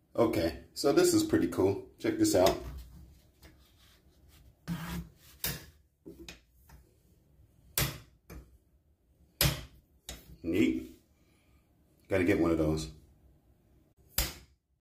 Okay, so this is pretty cool. Check this out. Neat. Gotta get one of those.